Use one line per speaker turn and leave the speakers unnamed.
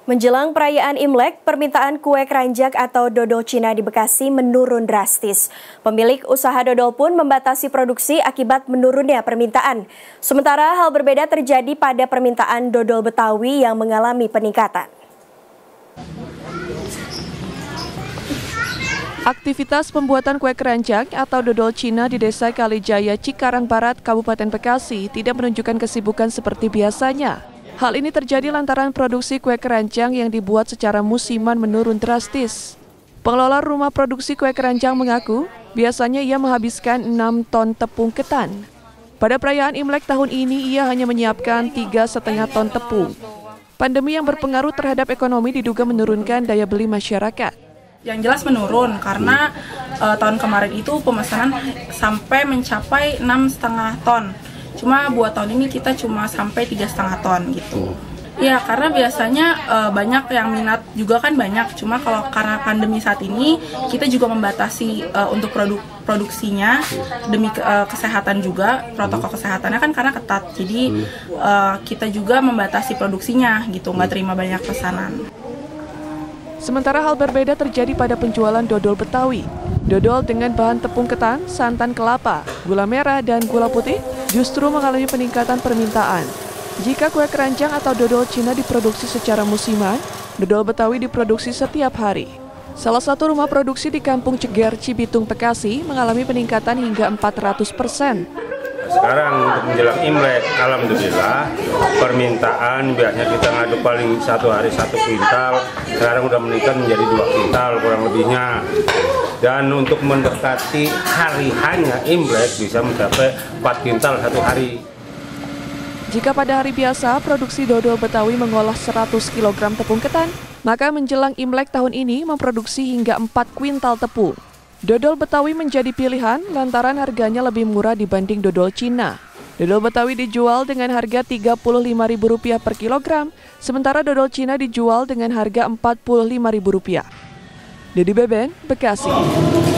Menjelang perayaan Imlek, permintaan kue keranjang atau dodol Cina di Bekasi menurun drastis. Pemilik usaha dodol pun membatasi produksi akibat menurunnya permintaan. Sementara hal berbeda terjadi pada permintaan dodol Betawi yang mengalami peningkatan.
Aktivitas pembuatan kue keranjang atau dodol Cina di Desa Kalijaya, Cikarang Barat, Kabupaten Bekasi tidak menunjukkan kesibukan seperti biasanya. Hal ini terjadi lantaran produksi kue keranjang yang dibuat secara musiman menurun drastis. Pengelola rumah produksi kue keranjang mengaku biasanya ia menghabiskan 6 ton tepung ketan. Pada perayaan Imlek tahun ini ia hanya menyiapkan 3,5 ton tepung. Pandemi yang berpengaruh terhadap ekonomi diduga menurunkan daya beli masyarakat.
Yang jelas menurun karena tahun kemarin itu pemesanan sampai mencapai 6,5 ton. Cuma buat tahun ini kita cuma sampai 3,5 ton gitu. Ya karena biasanya banyak yang minat juga kan banyak. Cuma kalau karena pandemi saat ini kita juga membatasi untuk produksinya demi kesehatan juga, protokol kesehatannya kan karena ketat. Jadi kita juga membatasi produksinya gitu, nggak terima banyak pesanan.
Sementara hal berbeda terjadi pada penjualan dodol Betawi. Dodol dengan bahan tepung ketan, santan kelapa, gula merah, dan gula putih justru mengalami peningkatan permintaan. Jika kue keranjang atau dodol Cina diproduksi secara musiman, dodol Betawi diproduksi setiap hari. Salah satu rumah produksi di Kampung Ceger, Cibitung, Bekasi mengalami peningkatan hingga 400%.
Sekarang untuk menjelang Imlek, alhamdulillah permintaan biasanya kita ngadu paling satu hari 1 kuintal, sekarang udah meningkat menjadi 2 kuintal kurang lebihnya. Dan untuk mendekati hari hanya Imlek bisa mencapai 4 kuintal satu hari.
Jika pada hari biasa produksi dodol Betawi mengolah 100 kg tepung ketan, maka menjelang Imlek tahun ini memproduksi hingga 4 kuintal tepung. Dodol Betawi menjadi pilihan lantaran harganya lebih murah dibanding dodol Cina. Dodol Betawi dijual dengan harga Rp35.000 per kilogram, sementara dodol Cina dijual dengan harga Rp45.000. Dedy Beben, Bekasi.